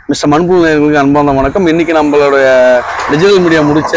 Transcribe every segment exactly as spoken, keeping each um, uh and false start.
Mister மண்புழு நேயர்களுக்கு அன்பான வணக்கம். இன்னைக்கு நம்மளோட டிஜிட்டல் மீடியா முடிச்ச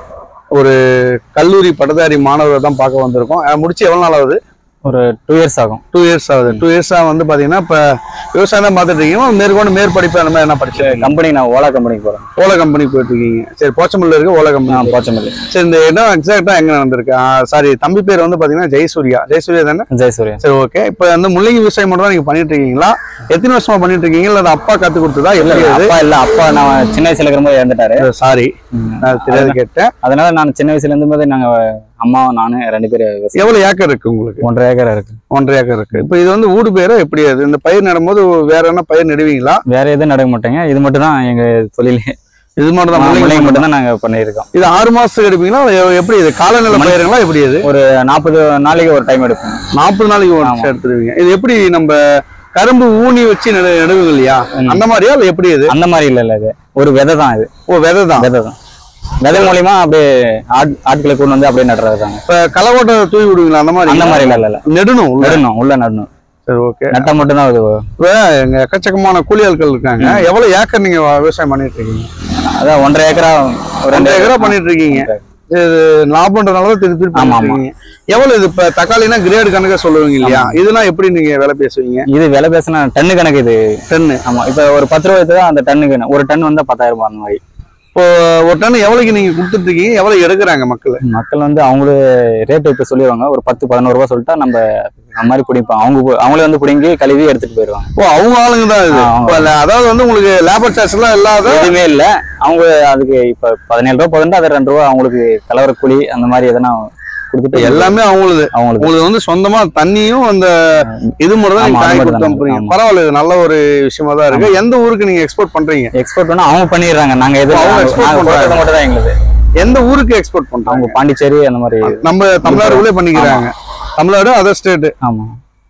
ஒரு கல்லூரி பட்டதாரி மாணவரை தான் பார்க்க வந்திருக்கோம். முடிச்சு எவ்வளவு நாள் ஆகுது? ஒரு டூ இயர்ஸ் ஆகும். டூ இயர்ஸ் ஆகுது. டூ இயர்ஸா வந்து பாத்தீங்கன்னா இப்ப விவசாயம் தான் பார்த்துட்டு இருக்கீங்க. மேற்கொண்டு மேற்படிப்பு அந்த மாதிரி என்ன படிச்சு கம்பெனி நான் ஓலா கம்பெனிக்கு போறேன். ஓலா கம்பெனிக்கு போயிட்டு இருக்கீங்க. சரி, போச்சம்பள்ளில இருக்கு ஓலா கம்பெனி. போச்சம்பள்ளி. சரி, இந்த இடம் எக்ஸாக்டா எங்க நடந்திருக்கு? சாரி, தம்பி பேர் வந்து பாத்தீங்கன்னா ஜெயசூர்யா. ஜெயசூர்யா தானே? ஜெயசூர்யா. சரி, ஓகே. இப்ப அந்த முள்ளங்கி விவசாயம் மட்டும் தான் நீங்க பண்ணிட்டு இருக்கீங்களா? எத்தனை வருஷமா பண்ணிட்டு இருக்கீங்க? இல்ல அப்பா கத்து கொடுத்ததா? இல்ல அப்பா இல்ல அப்பா நான் சின்ன வயசுல இருக்கும்போது இறந்துட்டாரு. சாரி, நான் தெரியாது கேட்டேன். அதனால நான் சின்ன வயசுல இருந்து போது நாங்க அம்மா நானு ரெண்டு பேரும். எவ்வளவு ஏக்கர் இருக்கு உங்களுக்கு? ஒன்றரை ஏக்கர் இருக்கு. ஒன்றரை ஏக்கர் இருக்கு. இப்ப இது வந்து ஊடு பேரா எப்படி? அது இந்த பயிர் நடும்போது வேற என்ன பயிர் நடுவீங்களா? வேற எதுவும் நட மாட்டேங்க. இது மட்டும் தான் எங்க தொழிலே. இது மட்டும் தான் முள்ளங்கி மட்டும் தான் நாங்க பண்ணியிருக்கோம். இது ஆறு மாசத்துக்கு எடுப்பீங்களா? எப்படி இது காலநிலை பயிருங்களா? எப்படி இது? ஒரு நாற்பது நாளைக்கு ஒரு டைம் எடுப்போம். நாற்பது நாளைக்கு ஒரு வருஷம் எடுத்துருவீங்க. இது எப்படி நம்ம கரும்பு ஊனி வச்சு நடு நடுவுங்க இல்லையா? அந்த மாதிரியா இல்ல எப்படி? இது அந்த மாதிரி இல்ல இல்ல இது ஒரு விதை தான். இது ஓ விதை தான். விதை தான். விதை மூலியமா அப்படியே ஆட்களை கொண்டு வந்து அப்படியே நடுறதுதாங்க. இப்ப களைக்கொட்டை தூவி விடுவீங்களா? அந்த மாதிரி அந்த மாதிரி இல்ல இல்ல நெடணும் நெடணும் உள்ள நடணும். சரி, ஓகே. நட்டா மட்டும் தான். இப்ப எங்க எக்கச்சக்கமான கூலி ஆட்கள் இருக்காங்க. எவ்வளவு ஏக்கர் நீங்க விவசாயம் பண்ணிட்டு இருக்கீங்க? அதான் ஒன்றரை ஏக்கரா ரெண்டு ஏக்கரா பண்ணிட்டு இருக்கீங்க. இது லாபம்ன்றதுனாலதான் திருப்பி பண்ணிருக்கீங்க. எவ்வளவு இது? இப்ப தக்காளினா கிரேடு கணக்கா சொல்லுவீங்க இல்லையா? இதெல்லாம் எப்படி நீங்க விலை பேசுவீங்க? இது விலை பேசினா டன்னு கணக்கு. இது டன்னு. ஆமா, இப்ப ஒரு பத்து ரூபாய்க்கு தான் அந்த டன்னுக்கு. ஒரு டன் வந்து பத்தாயிரம் ரூபாய் அந்த மாதிரி. இப்போ ஒரு டன் எவ்வளவுக்கு நீங்க கொடுத்துட்டு இருக்கீங்க? எவ்வளவு எடுக்கிறாங்க மக்கள்? மக்கள் வந்து அவங்களே ரேட் இப்ப சொல்லிடுவாங்க. ஒரு பத்து பதினோரு ரூபாய் சொல்லிட்டா நம்ம அந்த மாதிரி பிடிப்போம். அவங்க அவங்களே வந்து பிடிங்கி கழுவி எடுத்துட்டு போயிடுவாங்க. ஓ, அவங்க ஆளுங்க தான் இது. அதாவது வந்து உங்களுக்கு லேபர் சார்ஜ் எல்லாம் இல்லாத எதுவுமே இல்ல. அவங்க அதுக்கு இப்ப பதினேழு ரூபாய் போதுன்னா அது ரெண்டு ரூபாய் அவங்களுக்கு கலவர கூலி அந்த மாதிரி எதனா கொடுத்துட்டு எல்லாமே அவங்களுக்கு அவங்களுக்கு வந்து சொந்தமா தண்ணியும் அந்த இது மட்டும் தான் காய் கொடுத்து. பரவாயில்ல, இது நல்ல ஒரு விஷயமா தான் இருக்கு. எந்த ஊருக்கு நீங்க எக்ஸ்போர்ட் பண்றீங்க? எக்ஸ்போர்ட் பண்ணா அவங்க பண்ணிடுறாங்க. நாங்க எதுவும் எக்ஸ்போர்ட் பண்றது மட்டும் தான் எங்களுக்கு. எந்த ஊருக்கு எக்ஸ்போர்ட் பண்றோம்? அவங்க பாண்டிச்சேரி அந்த மாதிரி. நம்ம தமிழ்நாடுக்குள்ளே பண்ணிக்கிறாங்க. Tamil Nadu other state. ஆமா,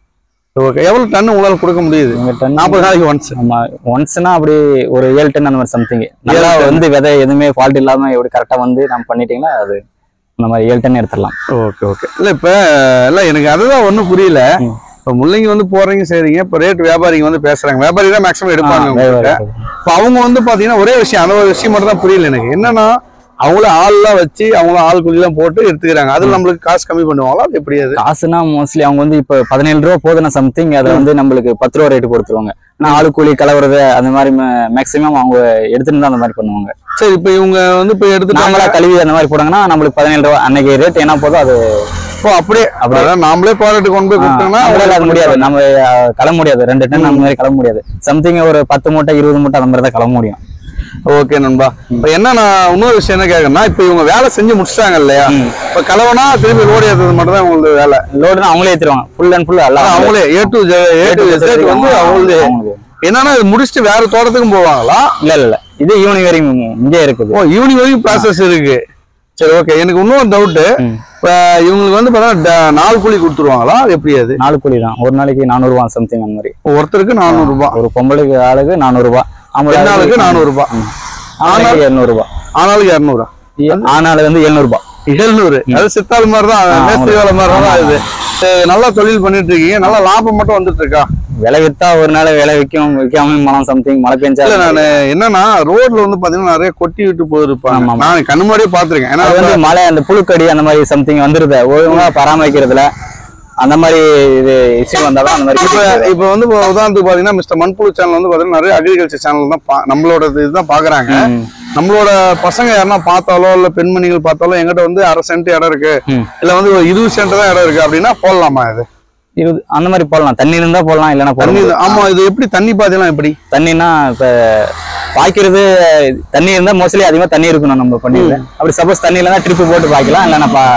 ஓகே. எவ்வளவு டன் உங்களால கொடுக்க முடியுது? நாற்பது நாளைக்கு ஒன்ஸ். ஆமா, ஒன்ஸ்னா அப்படி ஒரு ஏழு டன் அந்த மாதிரி சம்திங். நல்லா வந்து விதை எதுவுமே ஃபால்ட் இல்லாம எப்படி கரெக்டா வந்து நம்ம பண்ணிட்டீங்கன்னா அது அந்த மாதிரி ஏழு டன் எடுத்துடலாம். Okay okay. இல்ல இப்ப இல்ல எனக்கு அதுதான் ஒண்ணும் புரியல. இப்ப முள்ளங்கி வந்து போறீங்க சரிங்க. இப்ப ரேட் வியாபாரிங்க வந்து பேசுறாங்க. வியாபாரி தான் மேக்ஸிமம் எடுப்பாங்க. இப்ப அவங்க வந்து பாத்தீங்கன்னா ஒரே விஷயம், அந்த ஒரு விஷயம் மட்டும் தான் புரியல எனக்கு. என்னன்னா அவங்கள ஆள்லாம் வச்சு அவங்கள ஆள் குழிலாம் போட்டு எடுத்துக்கிறாங்க. அதுல நம்மளுக்கு காசு கம்மி பண்ணுவாங்களா? அது எப்படி? அது காசுனா மோஸ்ட்லி அவங்க வந்து இப்ப பதினேழு ரூபா போதுனா சம்திங் அதை வந்து நம்மளுக்கு பத்து ரூபா ரேட்டு கொடுத்துருவாங்க. ஆனா ஆளு கூலி கலவுறது அந்த மாதிரி மேக்சிமம் அவங்க எடுத்துட்டு தான் அந்த மாதிரி பண்ணுவாங்க. சரி, இப்ப இவங்க வந்து இப்ப எடுத்து நாமளா கழுவி அந்த மாதிரி போடாங்கன்னா நம்மளுக்கு பதினேழு ரூபா அன்னைக்கு ரேட் என்ன போதோ அது அப்படியே அப்படியே நாமளே ப்ராடக்ட் கொண்டு போய் கொடுத்தோம்னா அது முடியாது. நம்ம கிளம்ப முடியாது. ரெண்டு டன் அந்த மாதிரி கிளம்ப முடியாது. சம்திங் ஒரு பத்து மூட்டை இருபது மூட்டை அந்த மாதிரி தான் கிளம்ப முடியும். ஓகே நண்பா. இப்ப என்ன நான் இன்னொரு விஷயம் என்ன கேட்கறேன்னா, இப்ப இவங்க வேலை செஞ்சு முடிச்சிட்டாங்க இல்லையா? இப்ப கலவனா திரும்பி லோடு ஏற்றுறது மட்டும் தான் உங்களுக்கு வேலை. லோடுனா அவங்களே ஏத்துருவாங்க. ஃபுல் அண்ட் ஃபுல் எல்லாம் அவங்களே A to A to Z வந்து அவங்களே. என்னன்னா இது முடிச்சுட்டு வேற தோட்டத்துக்கும் போவாங்களா? இல்ல இல்ல, இது ஈவினிங் வரைக்கும் இங்கே இருக்குது. ஓ, ஈவினிங் வரைக்கும் ப்ராசஸ் இருக்கு. சரி, ஓகே. எனக்கு இன்னொரு டவுட். இப்ப இவங்களுக்கு வந்து பாத்தீங்கன்னா நாலு கூலி கொடுத்துருவாங்களா? எப்படி? அது நாலு கூலி தான். ஒரு நாளைக்கு நானூறு ரூபாய் சம்திங் அந்த மாதிரி. ஒருத்தருக்கு நானூறு ரூபாய். ஒரு பொம்பளைக்கு ஆளுக்கு நானூறு ரூபாய். ஆளுக்கு நானூறு ரூபாய். ஆனாலும் இருநூறு ரூபாய். ஆனாலுக்கு இருநூறு. ஆனாலும் வந்து எழுநூறு ரூபாய். எழுநூறு. அது சித்தாள் மாதிரிதான், மேஸ்திரி வேலை மாதிரிதான். இது நல்லா தொழில் பண்ணிட்டு இருக்கீங்க. நல்லா லாபம் மட்டும் வந்துட்டு இருக்கா? விலை வித்தா ஒரு நாள் விலை விற்கும், விற்காம மழை சம்திங் மழை பெஞ்சா. நான் என்னன்னா ரோட்ல வந்து பாத்தீங்கன்னா நிறைய கொட்டி விட்டு போயிருப்பாங்க. நான் கண்ணு மாதிரியே பாத்துருக்கேன். ஏன்னா வந்து மழை அந்த புழுக்கடி அந்த மாதிரி சம்திங் வந்துருது. ஒழுங்கா பராமரிக்கிறதுல அந்த மாதிரி இது இஷ்யூ வந்தாலும் அந்த மாதிரி. இப்ப இப்ப வந்து உதாரணத்துக்கு பாத்தீங்கன்னா மிஸ்டர் மண்புழு சேனல் வந்து பாத்தீங்கன்னா நிறைய அக்ரிகல்ச்சர் சேனல் தான் நம்மளோட இதுதான் பாக்குறாங்க. நம்மளோட பசங்க யாருன்னா பார்த்தாலோ இல்ல பெண்மணிகள் பார்த்தாலோ எங்கிட்ட வந்து அரை சென்ட் இடம் இருக்கு, இல்ல வந்து ஒரு இருபது சென்ட் தான் இடம் இருக்கு அப்படின்னா போடலாமா? இது இருபது அந்த மாதிரி போடலாம். தண்ணி இருந்தா போடலாம், இல்லைன்னா தண்ணி. ஆமா, இது எப்படி தண்ணி பாத்தீங்கன்னா எப்படி? தண்ணின்னா இப்ப பாய்க்கிறது தண்ணி இருந்தா மோஸ்ட்லி அதிகமா தண்ணி இருக்கணும் நம்ம பண்ணிடுது. அப்படி சப்போஸ் தண்ணி இல்லைன்னா ட்ரிப்பு போட்டு பாய்க்கலாம். இல்லைன்னா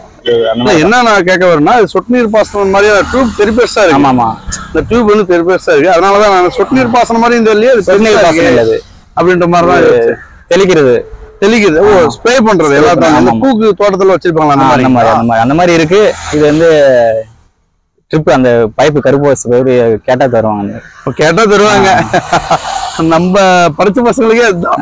என்ன நான் கேட்க வரேன்னா, சொட்டு நீர் பாசனம் மாதிரி டியூப் பெரிய பெருசா இருக்கு. ஆமா, இந்த டியூப் வந்து பெரிய பெருசா இருக்கு. அதனாலதான் நான் சொட்டு நீர் பாசனம் மாதிரி இந்த இல்லையா அப்படின்ற மாதிரிதான் தெளிக்கிறது தெளிக்கிறது. ஓ, ஸ்ப்ரே பண்றது எல்லாத்தையும் அந்த பூக்கு தோட்டத்துல வச்சிருப்பாங்களா? அந்த மாதிரி அந்த மாதிரி அந்த மாதிரி இருக்கு. இது வந்து ட்ரிப் அந்த பைப்பு கருப்பு கேட்டா தருவாங்க. கேட்டா தருவாங்க. நம்ம படிச்ச பசங்களுக்கே அதுதான்.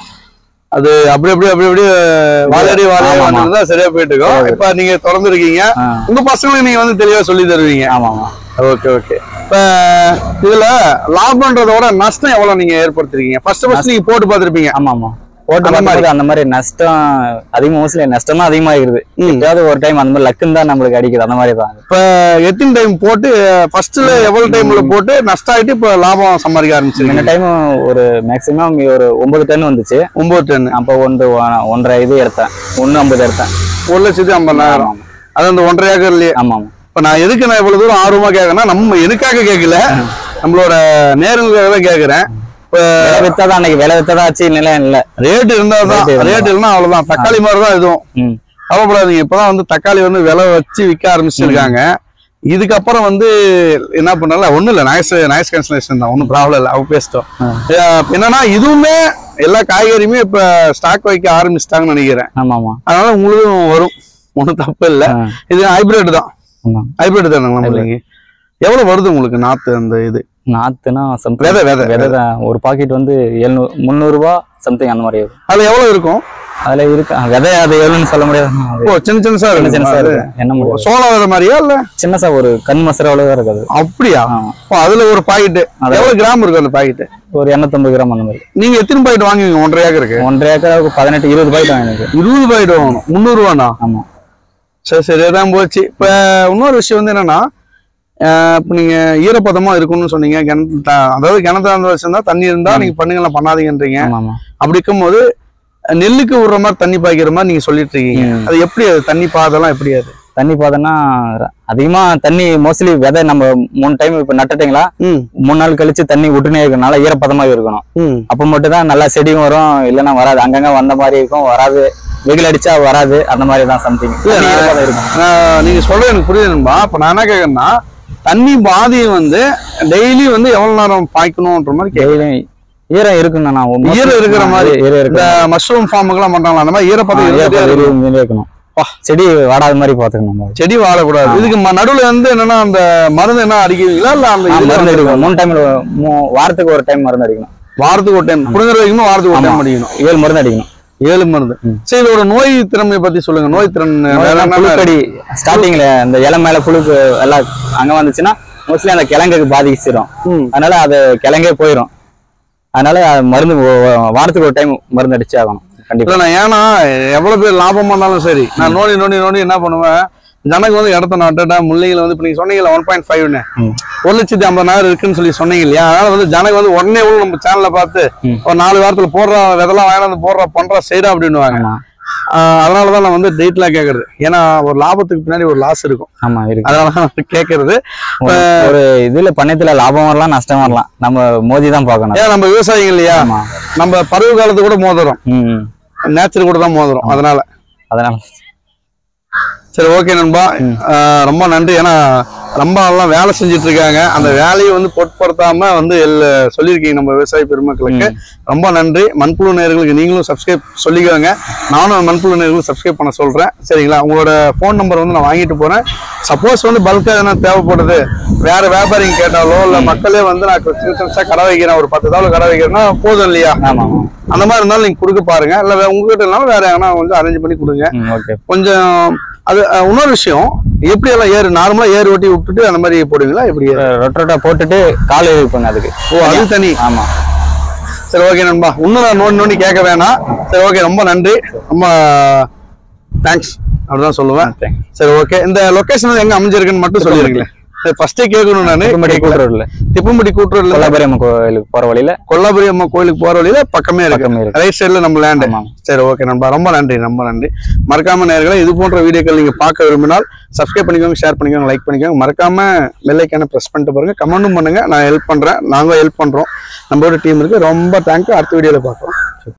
அது அப்படி அப்படி அப்படி அப்படி வாழடி வாழ சரியா போயிட்டு இருக்கோம். இப்ப நீங்க தொடர்ந்து இருக்கீங்க. உங்க பசங்களுக்கு நீங்க வந்து தெளிவா சொல்லி தருவீங்க. ஆமா, ஓகே ஓகே. இப்ப இதுல லாபம்ன்றத விட நஷ்டம் எவ்வளவு நீங்க ஏற்படுத்திருக்கீங்க? ஃபர்ஸ்ட் ஃபர்ஸ்ட் நீங்க போட்டு பார்த்திருப்பீங்க. ஆமா ஆமா போட்டு மாதிரி அந்த மாதிரி நஷ்டம் அதிகமா மோஸ்ட்லி நஷ்டம் தான் அதிகமா இருக்குது. ஏதாவது ஒரு டைம் அந்த மாதிரி லக்குன்னு தான் நம்மளுக்கு அடிக்குது அந்த மாதிரி தான். இப்ப எத்தனை டைம் போட்டு ஃபர்ஸ்ட்ல எவ்வளவு டைம்ல போட்டு நஷ்டம் ஆயிட்டு இப்ப லாபம் சம்பாதிக்க ஆரம்பிச்சிருக்கீங்க? இந்த டைம் ஒரு மேக்சிமம் ஒரு ஒன்பது டன் வந்துச்சு. ஒன்பது டன். அப்போ ஒன்று ஒன்றரை இது எடுத்தேன், ஒன்னு ஐம்பது எடுத்தேன். ஒரு லட்சத்தி ஐம்பதாயிரம். அது அந்த ஒன்றரை ஏக்கர்லயே. ஆமா ஆமா. இப்ப நான் எதுக்கு நான் இவ்வளவு தூரம் ஆர்வமா கேட்கறேன்னா, நம்ம எதுக்காக கேட்கல, நம்மளோட நேரங்களுக்காக தான் கேட்கறேன். வித்தாதான் அன்னைக்கு விலை வித்ததா ஆச்சு, நிலம் இல்ல ரேட் இருந்தாதான், ரேட் இல்லைன்னா அவ்வளவுதான். தக்காளி மாதிரிதான் இதுவும். கவலைப்படாதீங்க. இப்பதான் வந்து தக்காளி வந்து விலை வச்சு விற்க ஆரம்பிச்சிருக்காங்க. இதுக்கப்புறம் வந்து என்ன பண்ணல, ஒண்ணும் இல்ல, நாய்ஸ் நாய்ஸ் கேன்சலேஷன் தான், ஒன்னும் ப்ராப்ளம் இல்லை. அவங்க பேசிட்டோம். என்னன்னா இதுவுமே எல்லா காய்கறியுமே இப்ப ஸ்டாக் வைக்க ஆரம்பிச்சிட்டாங்கன்னு நினைக்கிறேன். ஆமா ஆமா. அதனால உங்களுக்கும் வரும், ஒன்றும் தப்பு இல்லை. இது ஹைபிரிட் தான். ஹைபிரிட் தானே. எவ்வளவு வருது உங்களுக்கு நாத்து? அந்த இது நாத்துனா விதை விதை விதை தான். ஒரு பாக்கெட் வந்து எழுநூறு முந்நூறு ரூபா சம்திங் அந்த மாதிரி. அதுல எவ்வளவு இருக்கும்? அதுல இருக்கு விதை, அது எவ்வளவுன்னு சொல்ல முடியாது. ஓ சின்ன சின்னசா சின்ன சின்னசா இருக்கு. என்ன முடியும், சோள விதை மாதிரியா இல்ல சின்னசா ஒரு கண் மசர அவ்வளவு இருக்காது. அப்படியா? அதுல ஒரு பாக்கெட் எவ்வளவு கிராம் இருக்கும்? அந்த பாக்கெட் ஒரு எண்ணூத்தி ஐம்பது கிராம் அந்த மாதிரி. நீங்க எத்தனை பாக்கெட் வாங்குவீங்க? ஒன்றரை ஏக்கருக்கு? ஒன்றரை ஏக்கருக்கு பதினெட்டு இருபது பாக்கெட் வாங்கினது. இருபது பாக்கெட் வாங்கணும். முந்நூறு ரூபாண்ணா? ஆமா. சரி சரி, அதான் போச்சு. இப்ப இன்னொரு விஷயம் வந்து என்னன்னா, இப்ப நீங்க ஈரப்பதமா இருக்கும்னு சொன்னீங்க. கிணத்து அதாவது கிணத்துல அந்த வருஷம் தான் தண்ணி இருந்தா நீங்க பண்ணுங்கலாம் பண்ணாதீங்கன்றீங்க. அப்படி இருக்கும்போது நெல்லுக்கு விடுற மாதிரி தண்ணி பாய்க்கிற மாதிரி நீங்க சொல்லிட்டு இருக்கீங்க. அது எப்படி? அது தண்ணி பாதெல்லாம் எப்படி? அது தண்ணி பாதம்னா அதிகமா தண்ணி மோஸ்ட்லி விதை நம்ம மூணு டைம் இப்ப நட்டுட்டீங்களா, மூணு நாள் கழிச்சு தண்ணி விட்டுனே இருக்கனால ஈரப்பதமா இருக்கணும். அப்ப மட்டும் தான் நல்லா செடியும் வரும், இல்லைன்னா வராது. அங்கங்க வந்த மாதிரி இருக்கும், வராது. வெயில் அடிச்சா வராது, அந்த மாதிரி தான் சம்திங் இருக்கும். நீங்க சொல்றது எனக்கு புரியுதுன்பா. இப்ப நான் என்ன கேட்கறேன்னா, தண்ணி பாதியை வந்து டெய்லி வந்து எவ்வளவு நேரம் பாய்க்கணும்ன்ற மாதிரி கேட்கறேன். ஈரம் இருக்குண்ணா, ஈரம் இருக்கிற மாதிரி. இந்த மஷ்ரூம் ஃபார்முக்கு எல்லாம் பண்றாங்களா, அந்த மாதிரி ஈரப்பதம் இருக்கணும். செடி வாடாத மாதிரி பாத்துக்கணும். செடி வாடக்கூடாது. இதுக்கு நடுவுல வந்து என்னன்னா, அந்த மருந்து என்ன அடிக்கிறீங்களா? இல்ல அந்த மருந்து அடிக்கணும். மூணு டைம்ல வாரத்துக்கு ஒரு டைம் மருந்து அடிக்கணும். வாரத்துக்கு ஒரு டைம் புடுங்குற வரைக்கும் வாரத்துக்கு ஒரு டைம் அடிக்கணும். ஏழு மருந்து அடிக்கணும். ஏழு மருந்து. சரி, இதோட நோய் திறமையை பத்தி சொல்லுங்க. நோய் திறன் புழுக்கடி ஸ்டார்டிங்ல இந்த இலை மேல புழுக்கு எல்லாம் அங்க வந்துச்சுன்னா மோஸ்ட்லி அந்த கிழங்குக்கு பாதிச்சிடும். அதனால அது கிழங்கே போயிடும். அதனால மருந்து வாரத்துக்கு ஒரு டைம் மருந்து அடிச்சு ஆகணும் கண்டிப்பா. நான் ஏன்னா எவ்வளவு பேர் லாபமா இருந்தாலும் சரி, நான் நோண்டி நோண்டி நோண்டி என்ன பண்ணுவேன், ஜனக்கு வந்து இடத்த நட்டுட்டா முல்லைகளை வந்து இப்ப நீங்க சொன்னீங்கல்ல ஒன் பாயிண்ட் ஃபைவ்னு ஒரு லட்சத்தி ஐம்பதாயிரம் இருக்குன்னு சொல்லி சொன்னீங்க இல்லையா? அதனால வந்து ஜனக்கு வந்து உடனே உள்ள நம்ம சேனல்ல பார்த்து ஒரு நாலு வாரத்துல போடுற விதெல்லாம் வாங்கிட்டு வந்து போடுற பண்ற செய்யறா அப்படின்னுவாங்க. அதனாலதான் நான் வந்து டேட் எல்லாம் கேக்குறது. ஏன்னா ஒரு லாபத்துக்கு பின்னாடி ஒரு லாஸ் இருக்கும். ஆமா இருக்கு. அதனால கேக்குறது. ஒரு இதுல பண்ணத்துல லாபம் வரலாம் நஷ்டம் வரலாம், நம்ம மோதி தான் பாக்கணும். ஏன் நம்ம விவசாயிகள் இல்லையா, நம்ம பருவ காலத்து கூட மோதுறோம், நேச்சர் கூட தான் மோதுறோம். அதனால அதனால சரி, ஓகே நண்பா, ரொம்ப நன்றி. ஏன்னா ரொம்ப எல்லாம் வேலை செஞ்சுட்டு இருக்காங்க, அந்த வேலையை வந்து பொருட்படுத்தாம வந்து சொல்லியிருக்கீங்க நம்ம விவசாய பெருமக்களுக்கு. ரொம்ப நன்றி. மண்புழு நேயர்களுக்கு நீங்களும் சப்ஸ்கிரைப் சொல்லிக்கோங்க, நானும் மண்புழு நேயர்களும் சப்ஸ்கிரைப் பண்ண சொல்றேன். சரிங்களா? உங்களோட ஃபோன் நம்பர் வந்து நான் வாங்கிட்டு போறேன். சப்போஸ் வந்து பல்கா எதனா தேவைப்படுது, வேற வியாபாரிங்க கேட்டாலோ இல்ல மக்களே வந்து நான் சின்ன சின்னசா கடை வைக்கிறேன், ஒரு பத்து தாள் கடை வைக்கிறேன்னா போதும் இல்லையா, அந்த மாதிரி இருந்தாலும் நீங்க கொடுக்க பாருங்க. இல்ல உங்ககிட்ட இருந்தாலும் வேற எதனா கொஞ்சம் அரேஞ்ச் பண்ணி கொடுங்க. கொஞ்சம் அது இன்னொரு விஷயம், எப்படி எல்லாம் ஏறு நார்மலா ஏறு ஓட்டி விட்டுட்டு அந்த மாதிரி போடுவீங்களா? எப்படி ரொட்டோட்டா போட்டுட்டு கால் வைப்பாங்க அதுக்கு? ஓ, அது தனி. ஆமா. சரி, ஓகே நண்பா, இன்னும் நான் நோண்டி நோண்டி கேட்க வேணாம். சரி, ஓகே, ரொம்ப நன்றி, ரொம்ப தேங்க்ஸ் அப்படிதான் சொல்லுவேன். சரி, ஓகே. இந்த லொகேஷன் எங்க அமைஞ்சிருக்குன்னு மட்டும் சொல்லிருக்கீங்களே, ஃபர்ஸ்டே கேட்கணும். நான் கூட்டுரோட்ல திப்பம்பட்டி கூட்டுரோட்ல கொல்லாபுரி அம்மா கோயிலுக்கு போற வழியில கொல்லாபுரி அம்மா கோயிலுக்கு போற வழியில பக்கமே இருக்கு, ரைட் சைடுல நம்ம லேண்ட். சரி, ஓகே நண்பா, ரொம்ப நன்றி, ரொம்ப நன்றி. மறக்காம நேயர்களே, இது போன்ற வீடியோக்கள் நீங்க பார்க்க விரும்பினால் சப்ஸ்கிரைப் பண்ணிக்கோங்க, ஷேர் பண்ணிக்கோங்க, லைக் பண்ணிக்கோங்க. மறக்காம பெல் ஐகானை பிரஸ் பண்ணிட்டு பாருங்க, கமெண்ட்டும் பண்ணுங்க, நான் ஹெல்ப் பண்றேன், நாங்க ஹெல்ப் பண்றோம், நம்மளோட டீம் இருக்கு. ரொம்ப தேங்க்யூ. அடுத்த வீடியோல பார்க்கலாம்.